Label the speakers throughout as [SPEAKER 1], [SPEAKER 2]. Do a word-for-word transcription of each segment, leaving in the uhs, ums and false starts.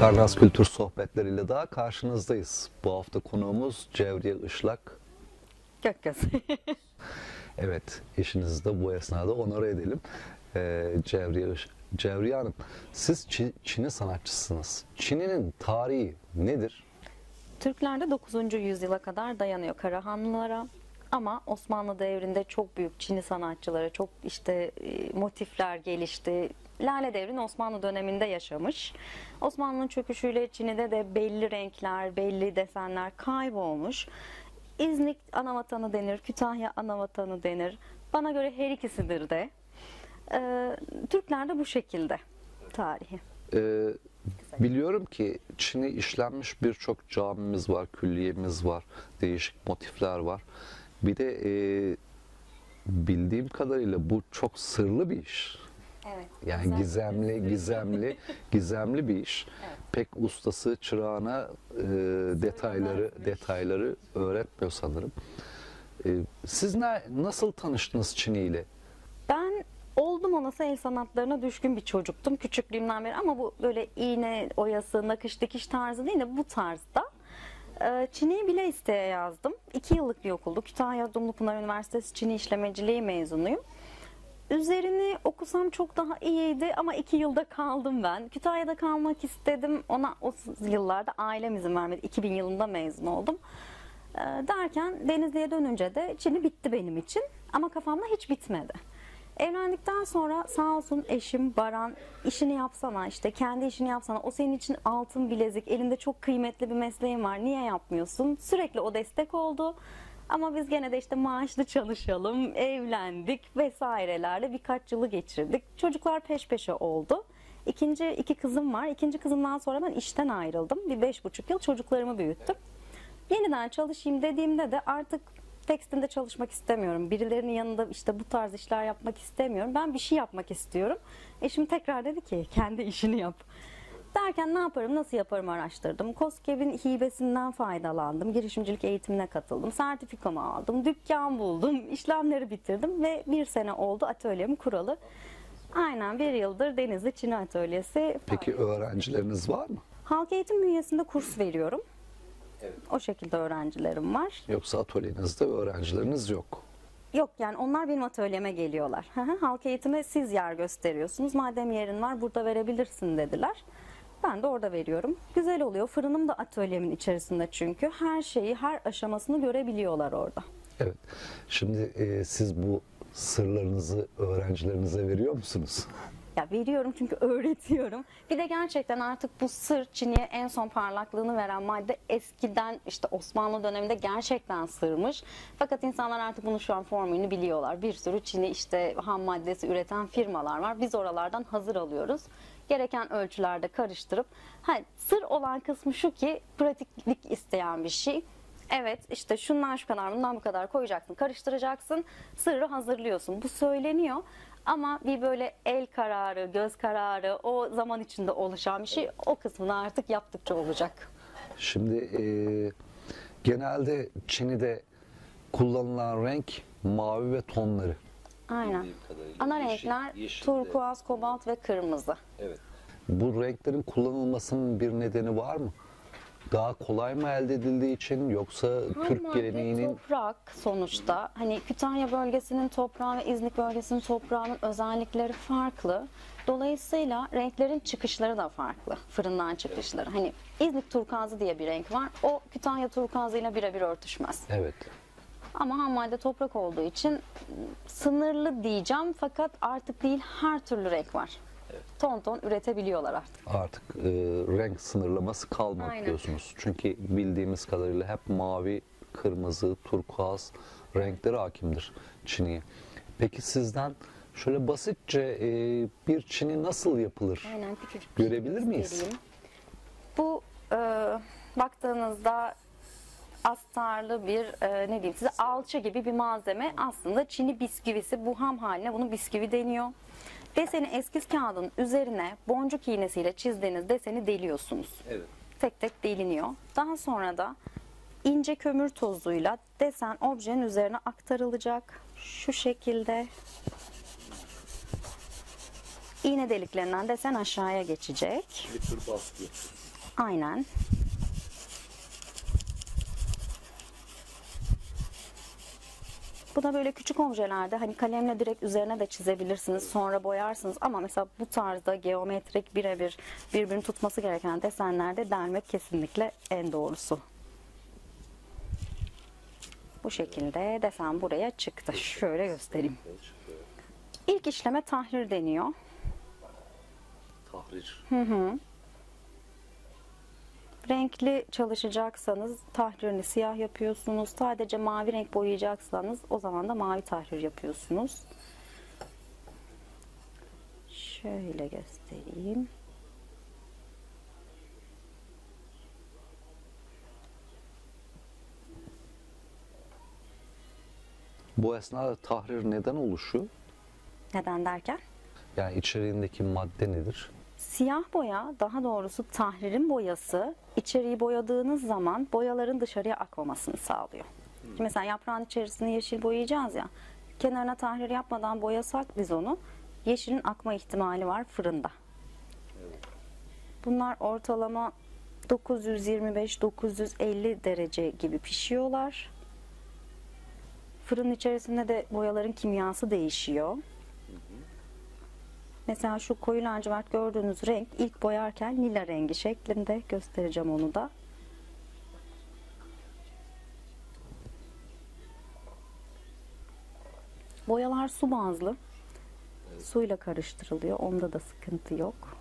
[SPEAKER 1] Karnaz Kültür Sohbetleriyle daha karşınızdayız. Bu hafta konuğumuz Cevriye Işlak.
[SPEAKER 2] Gökgöz.
[SPEAKER 1] Evet, eşinizi de bu esnada onore edelim. Ee, Cevriye, Cevriye Hanım, siz Çin, Çin'i sanatçısınız. Çin'in tarihi nedir?
[SPEAKER 2] Türklerde dokuzuncu yüzyıla kadar dayanıyor Karahanlılara. Ama Osmanlı devrinde çok büyük Çin'i sanatçıları, çok işte motifler gelişti. Lale devrini Osmanlı döneminde yaşamış. Osmanlı'nın çöküşüyle Çin'de de belli renkler, belli desenler kaybolmuş. İznik anavatanı denir, Kütahya anavatanı denir. Bana göre her ikisidir de. Ee, Türklerde bu şekilde tarihi.
[SPEAKER 1] Ee, biliyorum ki Çin'e işlenmiş birçok camimiz var, külliyemiz var, değişik motifler var. Bir de e, bildiğim kadarıyla bu çok sırlı bir iş.
[SPEAKER 2] Evet.
[SPEAKER 1] Yani
[SPEAKER 2] güzel.
[SPEAKER 1] gizemli, gizemli, gizemli bir iş.
[SPEAKER 2] Evet.
[SPEAKER 1] Pek ustası çırağına e, detayları,
[SPEAKER 2] Söylemezmiş.
[SPEAKER 1] detayları öğretmiyor sanırım. E, siz ne, nasıl tanıştınız Çin ile?
[SPEAKER 2] Ben oldum olası el sanatlarına düşkün bir çocuktum küçüklüğümden beri, ama bu böyle iğne oyası, nakış dikiş tarzı değil de bu tarzda. Ee, Çin'i bile isteye yazdım. İki yıllık bir okuldu. Kütahya Dumlupınar Üniversitesi Çin'i İşlemeciliği mezunuyum. Üzerini okusam çok daha iyiydi ama iki yılda kaldım ben. Kütahya'da kalmak istedim. Ona o yıllarda ailem izin vermedi. iki bin yılında mezun oldum. Ee, derken Denizli'ye dönünce de Çin'i bitti benim için. Ama kafamda hiç bitmedi. Evlendikten sonra sağ olsun eşim Baran, işini yapsana, işte kendi işini yapsana, o senin için altın bilezik, elinde çok kıymetli bir mesleğin var, niye yapmıyorsun? Sürekli o destek oldu. Ama biz gene de işte maaşlı çalışalım, evlendik vesairelerle birkaç yılı geçirdik. Çocuklar peş peşe oldu. İkinci iki kızım var. İkinci kızımdan sonra ben işten ayrıldım. Bir beş buçuk yıl çocuklarımı büyüttüm. Yeniden çalışayım dediğimde de artık tekstilde çalışmak istemiyorum. Birilerinin yanında işte bu tarz işler yapmak istemiyorum. Ben bir şey yapmak istiyorum. Eşim tekrar dedi ki kendi işini yap. Derken ne yaparım, nasıl yaparım araştırdım. KOSGEB'in hibesinden faydalandım. Girişimcilik eğitimine katıldım. Sertifikamı aldım. Dükkan buldum. İşlemleri bitirdim ve bir sene oldu atölyemi kuralı. Aynen bir yıldır Denizli Çin Atölyesi.
[SPEAKER 1] Peki öğrencileriniz var mı?
[SPEAKER 2] Halk eğitim bünyesinde kurs veriyorum.
[SPEAKER 1] Evet.
[SPEAKER 2] O şekilde öğrencilerim var.
[SPEAKER 1] Yoksa atölyenizde öğrencileriniz yok.
[SPEAKER 2] Yok, yani onlar benim atölyeme geliyorlar. Halk eğitime siz yer gösteriyorsunuz. Madem yerin var burada verebilirsin dediler. Ben de orada veriyorum. Güzel oluyor. Fırınım da atölyemin içerisinde çünkü. Her şeyi, her aşamasını görebiliyorlar orada.
[SPEAKER 1] Evet. Şimdi e, siz bu sırlarınızı öğrencilerinize veriyor musunuz?
[SPEAKER 2] Ya veriyorum çünkü öğretiyorum. Bir de gerçekten artık bu sır, Çin'e en son parlaklığını veren madde eskiden işte Osmanlı döneminde gerçekten sırmış. Fakat insanlar artık bunu şu an formülünü biliyorlar. Bir sürü Çin'i işte ham maddesi üreten firmalar var. Biz oralardan hazır alıyoruz. Gereken ölçülerde karıştırıp, ha, sır olan kısmı şu ki pratiklik isteyen bir şey. Evet, işte şundan şu kadar, bundan bu kadar koyacaksın, karıştıracaksın, sırrı hazırlıyorsun. Bu söyleniyor ama bir böyle el kararı, göz kararı, o zaman içinde oluşan bir şey, o kısmını artık yaptıkça olacak.
[SPEAKER 1] Şimdi e, genelde Çin'de kullanılan renk mavi ve tonları.
[SPEAKER 2] Aynen. Ana renkler
[SPEAKER 1] yeşil de-
[SPEAKER 2] turkuaz, kobalt ve kırmızı.
[SPEAKER 1] Evet. Bu renklerin kullanılmasının bir nedeni var mı? Daha kolay mı elde edildiği için, yoksa Türk
[SPEAKER 2] Madde
[SPEAKER 1] geleneğinin...
[SPEAKER 2] toprak sonuçta. Hani Kütahya bölgesinin toprağı ve İznik bölgesinin toprağının özellikleri farklı. Dolayısıyla renklerin çıkışları da farklı. Fırından çıkışları. Hani İznik turkuazı diye bir renk var. O Kütahya turkuazıyla birebir örtüşmez.
[SPEAKER 1] Evet.
[SPEAKER 2] Ama ham madde toprak olduğu için sınırlı diyeceğim, fakat artık değil, her türlü renk var. Ton ton üretebiliyorlar artık.
[SPEAKER 1] Artık e, renk sınırlaması kalmadı
[SPEAKER 2] Aynen.
[SPEAKER 1] diyorsunuz. Çünkü bildiğimiz kadarıyla hep mavi, kırmızı, turkuaz renkleri hakimdir Çin'e. Peki sizden şöyle basitçe e, bir Çin'i nasıl yapılır?
[SPEAKER 2] Aynen, küçücük bir şey
[SPEAKER 1] Görebilir miyiz?
[SPEAKER 2] göstereyim. Bu e, baktığınızda astarlı bir e, ne diyeyim size, alçı gibi bir malzeme. Aslında Çin'i bisküvisi, bu ham haline bunun bisküvi deniyor. Deseni eskiz kağıdın üzerine boncuk iğnesiyle çizdiğiniz deseni deliyorsunuz.
[SPEAKER 1] Evet.
[SPEAKER 2] Tek tek deliniyor. Daha sonra da ince kömür tozuyla desen objenin üzerine aktarılacak. Şu şekilde iğne deliklerinden desen aşağıya geçecek.
[SPEAKER 1] Bir tür baskı.
[SPEAKER 2] Aynen. Bu da böyle küçük objelerde hani kalemle direkt üzerine de çizebilirsiniz. Sonra boyarsınız ama mesela bu tarzda geometrik birebir birbirini tutması gereken desenlerde delmek kesinlikle en doğrusu. Bu şekilde desen buraya çıktı. Şöyle göstereyim. İlk işleme tahrir deniyor.
[SPEAKER 1] Tahrir.
[SPEAKER 2] Hı hı. Renkli çalışacaksanız tahririni siyah yapıyorsunuz. Sadece mavi renk boyayacaksanız o zaman da mavi tahrir yapıyorsunuz. Şöyle göstereyim.
[SPEAKER 1] Bu esnada tahrir neden oluşuyor?
[SPEAKER 2] Neden derken?
[SPEAKER 1] Yani içeriğindeki madde nedir?
[SPEAKER 2] Siyah boya, daha doğrusu tahririn boyası, içeriği boyadığınız zaman boyaların dışarıya akmamasını sağlıyor. Şimdi mesela yaprağın içerisine yeşil boyayacağız ya, kenarına tahrir yapmadan boyasak biz onu, yeşilin akma ihtimali var fırında. Bunlar ortalama dokuz yüz yirmi beş dokuz yüz elli derece gibi pişiyorlar. Fırının içerisinde de boyaların kimyası değişiyor. Mesela şu koyu lacivert gördüğünüz renk ilk boyarken lila rengi şeklinde, göstereceğim onu da. Boyalar su bazlı. Suyla karıştırılıyor. Onda da sıkıntı yok.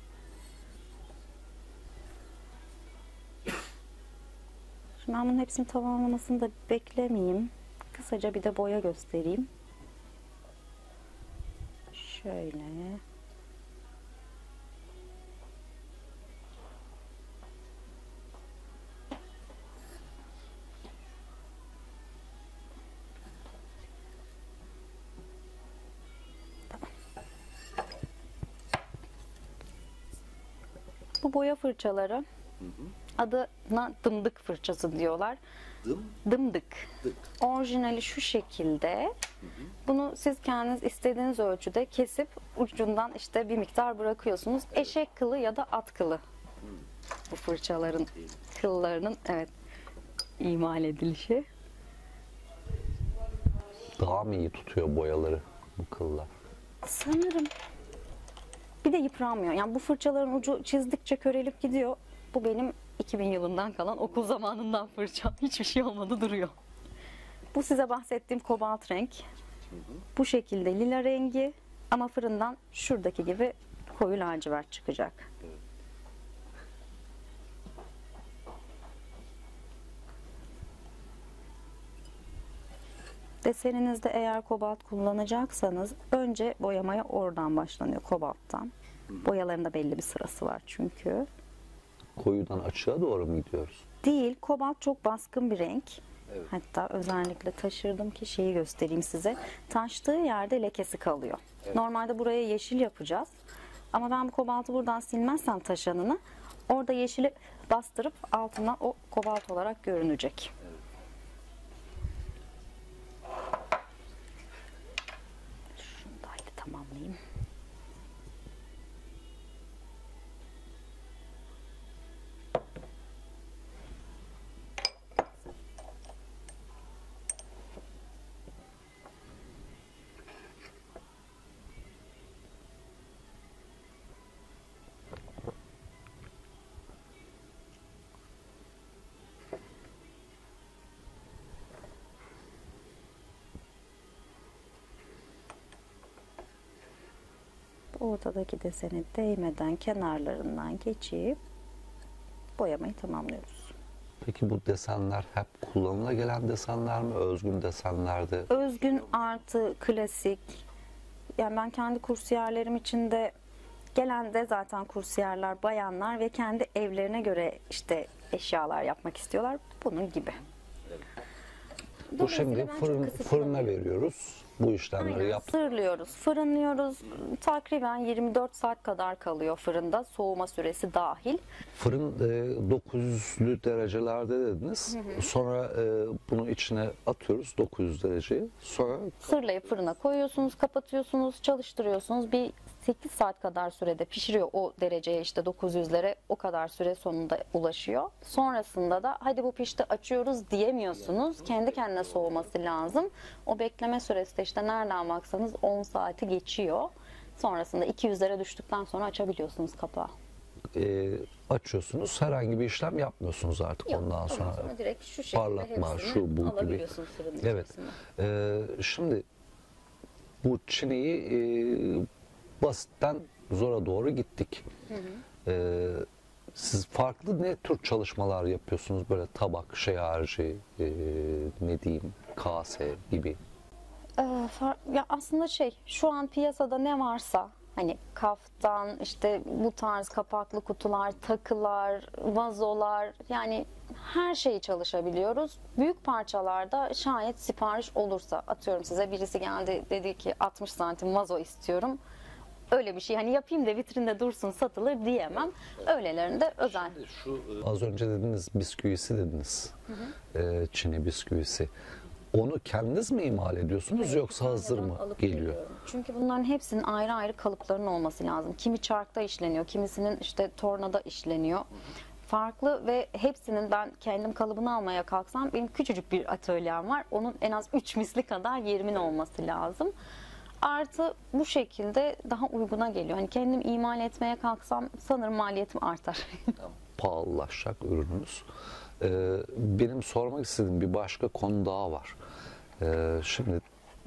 [SPEAKER 2] Şimdi ben bunun hepsini tamamlamasını da beklemeyeyim. Kısaca bir de boya göstereyim. Şöyle. Bu boya fırçaları, hı hı, adına dımdık fırçası diyorlar.
[SPEAKER 1] Dım?
[SPEAKER 2] Dımdık.
[SPEAKER 1] Dık.
[SPEAKER 2] Orijinali şu şekilde. Hı hı. Bunu siz kendiniz istediğiniz ölçüde kesip ucundan işte bir miktar bırakıyorsunuz. Evet. Eşek kılı ya da at kılı. Hı. Bu fırçaların kıllarının evet imal edilişi.
[SPEAKER 1] Daha mı iyi tutuyor boyaları bu kıllar?
[SPEAKER 2] Sanırım. Bir de yıpranmıyor. Yani bu fırçaların ucu çizdikçe körelip gidiyor. Bu benim iki bin yılından kalan okul zamanından fırçam. Hiçbir şey olmadı, duruyor. Bu size bahsettiğim kobalt renk. Hı hı. Bu şekilde lila rengi ama fırından şuradaki gibi koyu lacivert çıkacak. Evet. Deseninizde eğer kobalt kullanacaksanız önce boyamaya oradan başlanıyor, kobalttan. Boyaların da belli bir sırası var çünkü.
[SPEAKER 1] Koyudan açığa doğru mu gidiyoruz?
[SPEAKER 2] Değil, kobalt çok baskın bir renk.
[SPEAKER 1] Evet.
[SPEAKER 2] Hatta özellikle taşırdım ki şeyi göstereyim size. Taştığı yerde lekesi kalıyor. Evet. Normalde buraya yeşil yapacağız. Ama ben bu kobaltı buradan silmezsem taşanını, orada yeşili bastırıp altından o kobalt olarak görünecek. Evet. Şunu da haydi tamamlayayım. Ortadaki desene değmeden kenarlarından geçip boyamayı tamamlıyoruz.
[SPEAKER 1] Peki bu desenler hep kullanıla gelen desenler mi? Özgün desenlerde?
[SPEAKER 2] Özgün artı klasik. Yani ben kendi kursiyerlerim için de gelen de zaten kursiyerler bayanlar ve kendi evlerine göre işte eşyalar yapmak istiyorlar. Bunun gibi.
[SPEAKER 1] Evet. Bu şimdi fırın, fırına veriyoruz. Bu işlemleri yap.
[SPEAKER 2] Sırlıyoruz, fırınlıyoruz. Takriben yirmi dört saat kadar kalıyor fırında, soğuma süresi dahil.
[SPEAKER 1] Fırın e, dokuz yüzlü derecelerde dediniz. Hı hı. Sonra e, bunu içine atıyoruz dokuz yüz dereceyi. Sonra
[SPEAKER 2] sırlayıp fırına koyuyorsunuz, kapatıyorsunuz, çalıştırıyorsunuz. Bir sekiz saat kadar sürede pişiriyor, o dereceye işte dokuz yüzlere o kadar süre sonunda ulaşıyor. Sonrasında da hadi bu pişti açıyoruz diyemiyorsunuz. Kendi kendine soğuması lazım. O bekleme süresi de işte nereden baksanız on saati geçiyor. Sonrasında iki yüzlere düştükten sonra açabiliyorsunuz kapağı.
[SPEAKER 1] E, açıyorsunuz, herhangi bir işlem yapmıyorsunuz artık
[SPEAKER 2] Yok,
[SPEAKER 1] ondan sonra.
[SPEAKER 2] sonra direkt şu şekilde
[SPEAKER 1] Parlatma,
[SPEAKER 2] hepsini
[SPEAKER 1] şu bu gibi.
[SPEAKER 2] alabiliyorsunuz fırının
[SPEAKER 1] Evet.
[SPEAKER 2] içerisine.
[SPEAKER 1] E, şimdi bu çiniyi e, basitten zora doğru gittik.
[SPEAKER 2] Hı hı.
[SPEAKER 1] E, siz farklı ne tür çalışmalar yapıyorsunuz? Böyle tabak, şey harici, e, ne diyeyim, kase gibi.
[SPEAKER 2] Ee, far- ya aslında şey, şu an piyasada ne varsa hani kaftan, işte bu tarz kapaklı kutular, takılar, vazolar, yani her şeyi çalışabiliyoruz. Büyük parçalarda şayet sipariş olursa, atıyorum size birisi geldi dedi ki altmış santim vazo istiyorum. Öyle bir şey hani yapayım da vitrinde dursun satılır diyemem. Öylelerinde özel.
[SPEAKER 1] Şu az önce dediniz bisküvisi dediniz. E, Çini bisküvisi. Onu kendiniz mi imal ediyorsunuz yoksa hazır mı
[SPEAKER 2] Alıp
[SPEAKER 1] geliyor?
[SPEAKER 2] geliyorum. Çünkü bunların hepsinin ayrı ayrı kalıplarının olması lazım. Kimi çarkta işleniyor, kimisinin işte tornada işleniyor. Farklı ve hepsinin ben kendim kalıbını almaya kalksam benim küçücük bir atölyem var. Onun en az üç misli kadar yerimin olması lazım. Artı bu şekilde daha uyguna geliyor. Hani kendim imal etmeye kalksam sanırım maliyetim artar.
[SPEAKER 1] Pahalılaşacak ürünümüz. Ee, benim sormak istediğim bir başka konu daha var. Ee, şimdi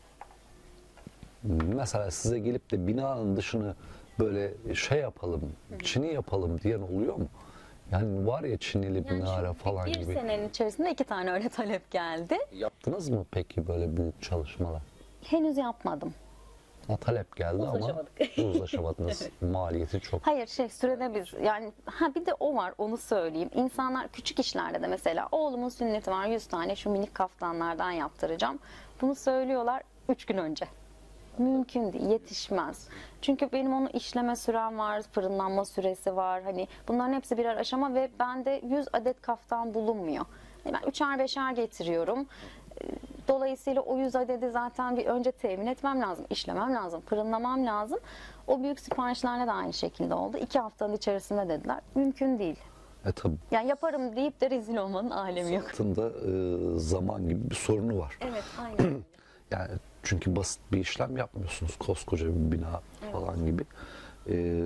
[SPEAKER 1] mesela size gelip de binanın dışını böyle şey yapalım, çini yapalım diyen oluyor mu? Yani var ya çinili minare falan
[SPEAKER 2] bir
[SPEAKER 1] gibi.
[SPEAKER 2] senenin içerisinde iki tane öyle talep geldi.
[SPEAKER 1] Yaptınız mı peki böyle büyük çalışmalar?
[SPEAKER 2] Henüz yapmadım.
[SPEAKER 1] Ha, talep geldi ama
[SPEAKER 2] Uzlaşamadık.
[SPEAKER 1] uzlaşamadınız. Maliyeti çok.
[SPEAKER 2] Hayır şey sürede biz yani ha bir de o var, onu söyleyeyim. İnsanlar küçük işlerde de mesela oğlumun sünneti var, yüz tane şu minik kaftanlardan yaptıracağım. Bunu söylüyorlar üç gün önce. Mümkün değil, yetişmez. Çünkü benim onu işleme sürem var, fırınlanma süresi var. Hani bunların hepsi birer aşama ve bende yüz adet kaftan bulunmuyor. Yani ben üçer beşer getiriyorum. Dolayısıyla o yüz adedi zaten bir önce temin etmem lazım, işlemem lazım, fırınlamam lazım. O büyük siparişlerle de aynı şekilde oldu. İki haftanın içerisinde dediler. Mümkün değil.
[SPEAKER 1] E tabii
[SPEAKER 2] Yani yaparım deyip de rezil olmanın alemi yok.
[SPEAKER 1] altında e, zaman gibi bir sorunu var.
[SPEAKER 2] Evet, aynen.
[SPEAKER 1] Yani çünkü basit bir işlem yapmıyorsunuz. Koskoca bir bina falan gibi. Ee,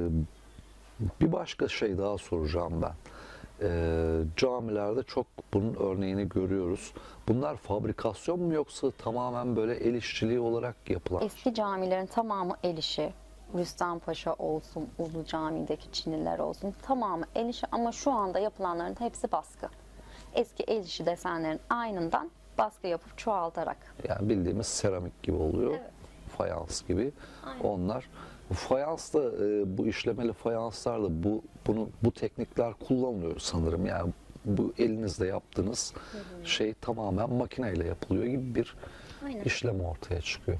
[SPEAKER 1] bir başka şey daha soracağım ben. Ee, camilerde çok bunun örneğini görüyoruz. Bunlar fabrikasyon mu yoksa tamamen böyle el işçiliği olarak yapılan?
[SPEAKER 2] Eski camilerin tamamı el işi. Rüstempaşa olsun, Ulu Cami'deki Çiniler olsun, tamamı el işi ama şu anda yapılanların hepsi baskı. Eski el işi desenlerin aynından baskı yapıp çoğaltarak.
[SPEAKER 1] Yani bildiğimiz seramik gibi oluyor.
[SPEAKER 2] Evet.
[SPEAKER 1] Fayans gibi.
[SPEAKER 2] Aynen.
[SPEAKER 1] Onlar fayans da e, bu işlemeli fayanslar da bu bunu bu teknikler kullanılıyor sanırım. Yani bu elinizle yaptığınız şey tamamen makineyle yapılıyor gibi bir
[SPEAKER 2] Aynen.
[SPEAKER 1] işlem ortaya çıkıyor.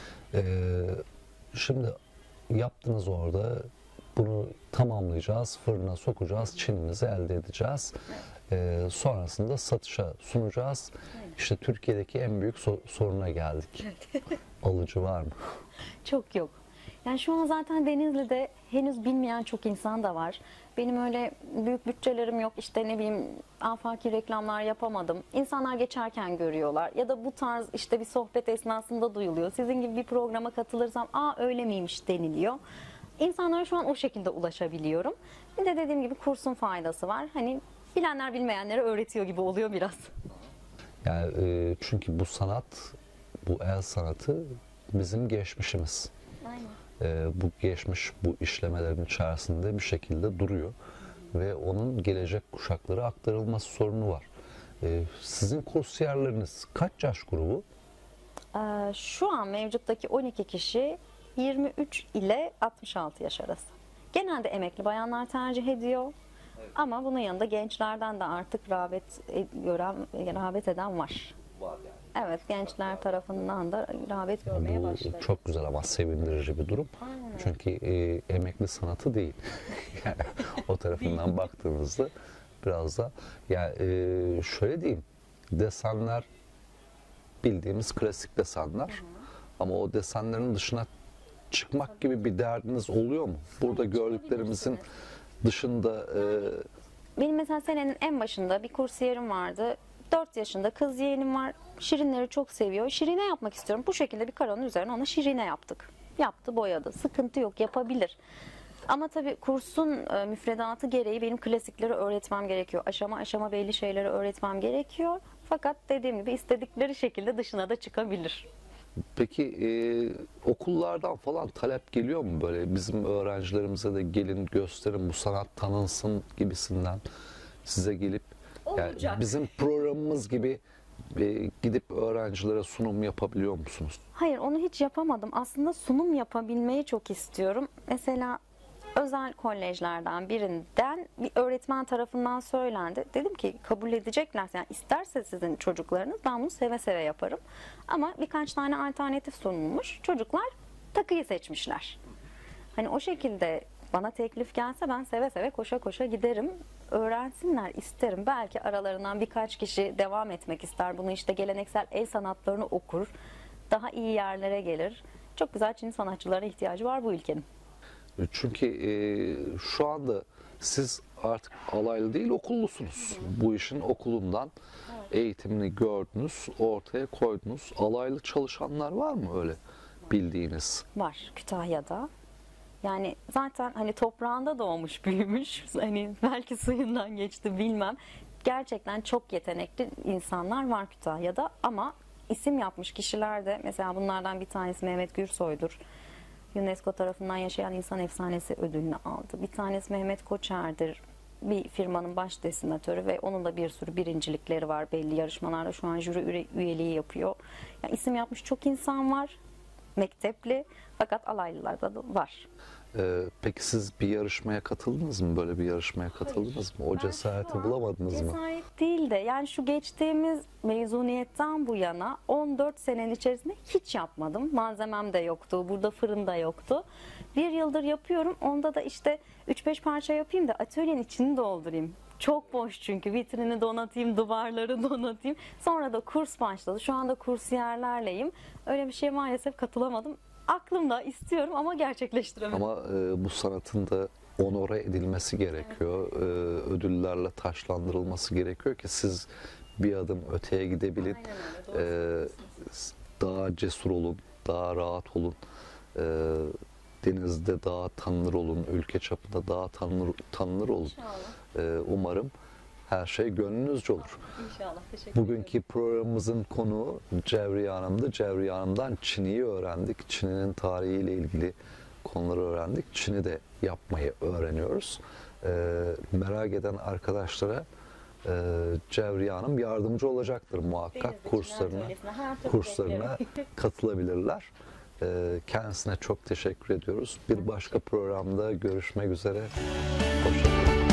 [SPEAKER 1] Ee, şimdi yaptınız orada, bunu tamamlayacağız, fırına sokacağız, çinimizi elde edeceğiz. Ee, sonrasında satışa sunacağız. İşte Türkiye'deki en büyük so- soruna geldik. Alıcı var mı?
[SPEAKER 2] Çok yok. Yani şu an zaten Denizli'de henüz bilmeyen çok insan da var. Benim öyle büyük bütçelerim yok, işte ne bileyim afaki reklamlar yapamadım. İnsanlar geçerken görüyorlar ya da bu tarz işte bir sohbet esnasında duyuluyor. Sizin gibi bir programa katılırsam aa öyle miymiş deniliyor. İnsanlara şu an o şekilde ulaşabiliyorum. Bir de dediğim gibi kursun faydası var. Hani bilenler bilmeyenlere öğretiyor gibi oluyor biraz.
[SPEAKER 1] Yani e, çünkü bu sanat, bu el sanatı bizim geçmişimiz.
[SPEAKER 2] Aynen.
[SPEAKER 1] E, bu geçmiş bu işlemelerin içerisinde bir şekilde duruyor ve onun gelecek kuşaklara aktarılması sorunu var. E, sizin kursiyerleriniz kaç yaş grubu?
[SPEAKER 2] Ee, şu an mevcuttaki on iki kişi yirmi üç ile altmış altı yaş arası. Genelde emekli bayanlar tercih ediyor. Ama bunun yanında gençlerden de artık rağbet e- gören, rağbet eden var.
[SPEAKER 1] Var yani.
[SPEAKER 2] Evet, gençler tarafından da rağbet görmeye
[SPEAKER 1] Bu
[SPEAKER 2] başladı.
[SPEAKER 1] çok güzel ama sevindirici bir durum.
[SPEAKER 2] Aynen.
[SPEAKER 1] Çünkü e, emekli sanatı değil. Yani o tarafından baktığımızda biraz da yani e, şöyle diyeyim, desenler bildiğimiz klasik desenler ama o desenlerin dışına çıkmak gibi bir derdiniz oluyor mu? Burada gördüklerimizin dışında e,
[SPEAKER 2] Benim mesela senenin en başında bir kursiyerim vardı. dört yaşında kız yeğenim var. Şirinleri çok seviyor. Şirine yapmak istiyorum. Bu şekilde bir karonun üzerine ona şirine yaptık. Yaptı, boyadı. Sıkıntı yok, yapabilir. Ama tabii kursun e, müfredatı gereği benim klasikleri öğretmem gerekiyor. Aşama aşama belli şeyleri öğretmem gerekiyor. Fakat dediğim gibi istedikleri şekilde dışına da çıkabilir.
[SPEAKER 1] peki e, okullardan falan talep geliyor mu böyle bizim öğrencilerimize de gelin gösterin bu sanat tanınsın gibisinden size gelip yani
[SPEAKER 2] Olacak.
[SPEAKER 1] bizim programımız gibi e, gidip öğrencilere sunum yapabiliyor musunuz?
[SPEAKER 2] Hayır, onu hiç yapamadım. Aslında sunum yapabilmeyi çok istiyorum. Mesela özel kolejlerden birinden bir öğretmen tarafından söylendi. Dedim ki kabul edeceklerse, yani isterse sizin çocuklarınız, ben bunu seve seve yaparım. Ama birkaç tane alternatif sunulmuş. Çocuklar takıyı seçmişler. Hani o şekilde bana teklif gelse ben seve seve koşa koşa giderim. Öğrensinler isterim. Belki aralarından birkaç kişi devam etmek ister. Bunu işte geleneksel el sanatlarını okur. Daha iyi yerlere gelir. Çok güzel Çin sanatçılarına ihtiyacı var bu ülkenin.
[SPEAKER 1] Çünkü e, şu anda siz artık alaylı değil okullusunuz. Bu işin okulundan eğitimini gördünüz, ortaya koydunuz. Alaylı çalışanlar var mı öyle bildiğiniz?
[SPEAKER 2] Var Kütahya'da. Yani zaten hani toprağında doğmuş, büyümüş. Hani belki suyundan geçti bilmem. Gerçekten çok yetenekli insanlar var Kütahya'da ama isim yapmış kişiler de, mesela bunlardan bir tanesi Mehmet Gürsoy'dur. UNESCO tarafından yaşayan insan efsanesi ödülünü aldı. Bir tanesi Mehmet Koçer'dir. Bir firmanın baş desinatörü ve onun da bir sürü birincilikleri var belli yarışmalarda. Şu an jüri üye- üyeliği yapıyor. Yani isim yapmış çok insan var. Mektepli, fakat alaylılarda da var.
[SPEAKER 1] Ee, peki siz bir yarışmaya katıldınız mı? Böyle bir yarışmaya katıldınız mı? O cesareti bulamadınız mı?
[SPEAKER 2] Cesaret değil de yani şu geçtiğimiz mezuniyetten bu yana on dört senenin içerisinde hiç yapmadım. Malzemem de yoktu. Burada fırın da yoktu. Bir yıldır yapıyorum. Onda da işte üç beş parça yapayım da atölyenin içini doldurayım. Çok boş çünkü. Vitrini donatayım, duvarları donatayım. Sonra da kurs başladı. Şu anda kursiyerlerleyim. Öyle bir şeye maalesef katılamadım. Aklımda istiyorum ama gerçekleştiremedim.
[SPEAKER 1] Ama e, bu sanatın da onore edilmesi gerekiyor. E, ödüllerle taşlandırılması gerekiyor ki siz bir adım öteye gidebilin.
[SPEAKER 2] Aynen öyle, doğru
[SPEAKER 1] E, daha cesur olun, daha rahat olun. E, denizde daha tanınır olun, ülke çapında daha tanınır, tanınır olun.
[SPEAKER 2] İnşallah.
[SPEAKER 1] E, umarım her şey gönlünüzce olur.
[SPEAKER 2] İnşallah. Teşekkür ederim.
[SPEAKER 1] Bugünkü programımızın konuğu Cevriye Hanım'dı. Cevriye Hanım'dan Çini'yi öğrendik. Çini'nin tarihiyle ilgili konuları öğrendik. Çin'i de yapmayı öğreniyoruz. Ee, merak eden arkadaşlara e, Cevriye Hanım yardımcı olacaktır muhakkak.
[SPEAKER 2] Denizli Çin
[SPEAKER 1] Kurslarına,
[SPEAKER 2] Atölyesi'ne her türlü
[SPEAKER 1] kurslarına
[SPEAKER 2] beklerim.
[SPEAKER 1] katılabilirler. Ee, kendisine çok teşekkür ediyoruz. Bir başka programda görüşmek üzere. Hoşçakalın.